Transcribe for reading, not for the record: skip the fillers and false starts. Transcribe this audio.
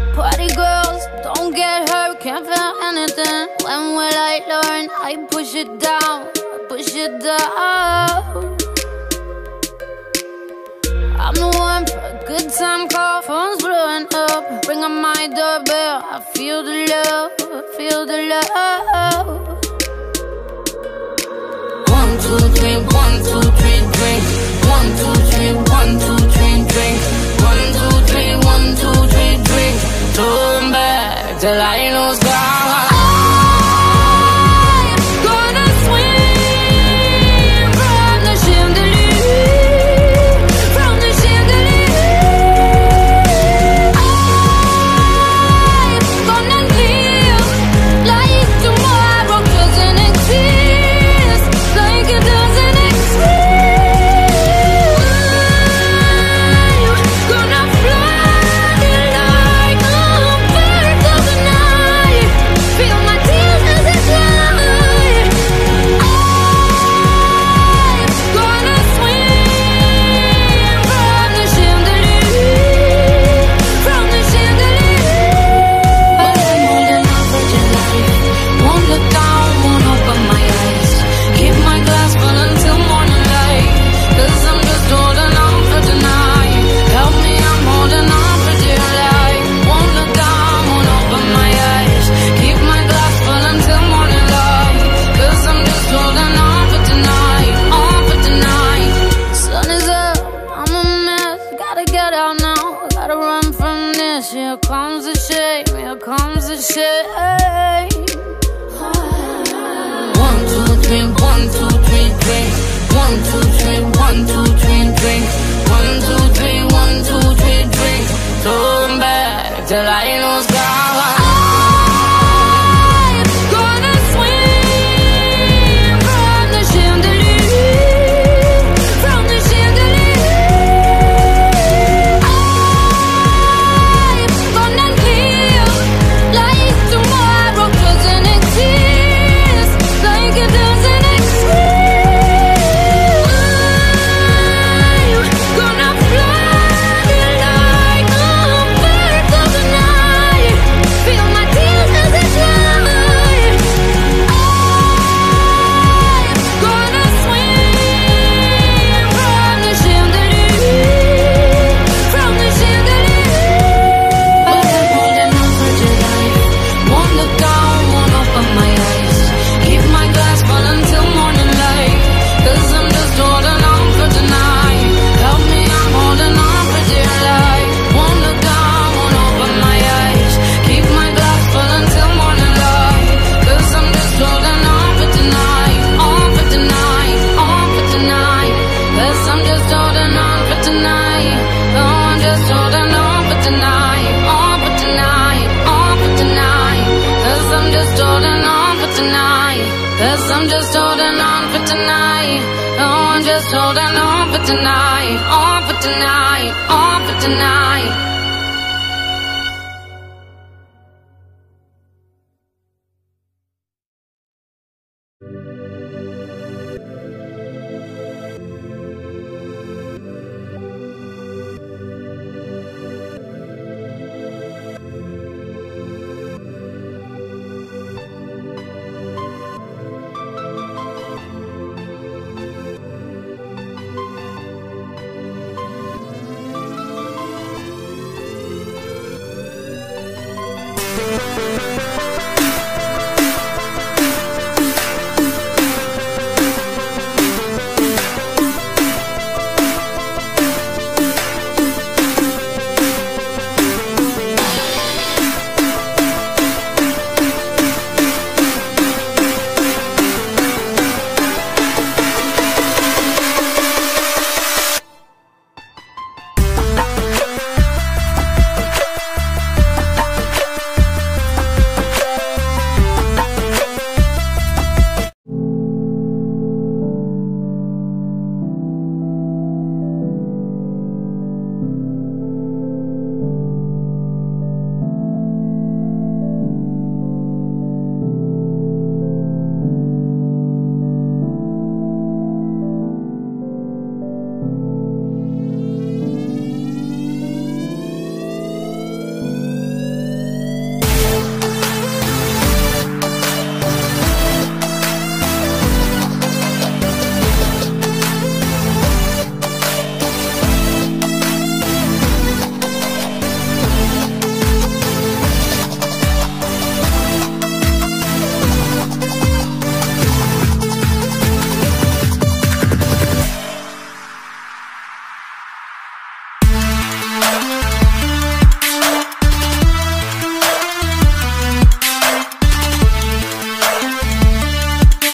Party girls, don't get hurt, can't feel anything. When will I learn? I push it down, push it down. I'm the one for a good time call, phone's blowing up. Ring on my doorbell, I feel the love, I feel the love. 1, 2, 3, 1, 2, 3, drink. 1, 2, 3, 1, 2, 3, drink. 1, 2, 3, 1, 2, 3, drink. Turn back till I lose God. I'm gonna swim from the chandelier, from the chandelier. I'm gonna live like tomorrow doesn't exist, like it doesn't exist. I'm gonna fly like a bird of the night, feel my tears as they fly. I'm gonna swim from the chandelier, from the chandelier. But I'm holding on for your life. Won't look down, won't open my eyes. Keep my glass full until morning light, 'cause I'm just holding on for tonight. Help me, I'm holding on for dear life. Won't look down, won't open my eyes. Keep my glass full until morning light, 'cause I'm just holding on for tonight, on for tonight. Sun is up, I'm a mess. Gotta get out now, gotta run from this. Here comes the shame, here comes the shame. 1, 2, 3, 1, 2, 3, drink. 1, 2, 3, 1, 2, 3, drink. 1, 2, 3, 1, 2, 3, drink. Turn back till I lose God. I'm gonna swim from the chandelier, from the chandelier. I'm gonna live like tomorrow doesn't exist, like it doesn't exist. I'm gonna fly like a bird of the night, feel my tears as they fly. I'm gonna swim from the chandelier, from the chandelier. But I'm holding on for dear life. Won't look down, won't open my eyes. Keep my glass full until morning light, 'cause I'm just holding on for tonight. Help me, I'm holding on for dear life. Won't look down, won't open my eyes. Keep my glass full until morning light, 'cause I'm just holding on for tonight, on for tonight, on for tonight. 'Cause I'm just holding on for tonight. Oh, I'm just holding on for tonight, on for tonight, on for tonight. 'Cause I'm just holding on for tonight. 'Cause I'm just holding on for tonight. Oh, I'm just holding on for tonight, on for tonight, on for tonight.